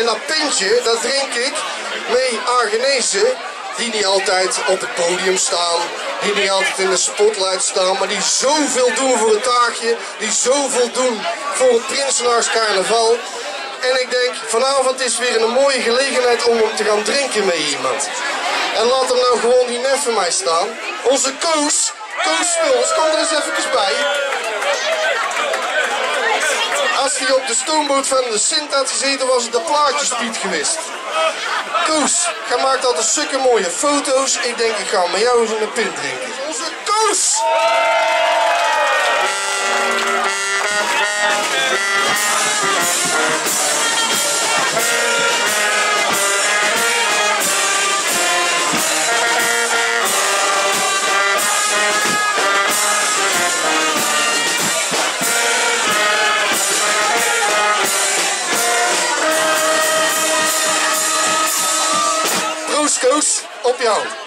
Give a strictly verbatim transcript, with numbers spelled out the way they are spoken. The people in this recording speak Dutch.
En dat pintje, dat drink ik mee Argenezen, die niet altijd op het podium staan, die niet altijd in de spotlight staan, maar die zoveel doen voor het taakje, die zoveel doen voor het Prinsenaars carnaval. En ik denk, vanavond is weer een mooie gelegenheid om hem te gaan drinken met iemand. En laat hem nou gewoon die nef van mij staan. Onze Koos, Koos Smulders, kom er eens even bij. Als hij op de stoomboot van de Sint had gezeten, was het de plaatjespiet geweest. Koos, jij maakt altijd zulke mooie foto's. Ik denk, ik ga met jou eens een pint drinken. Onze Koos! Proost, Koos, op jou.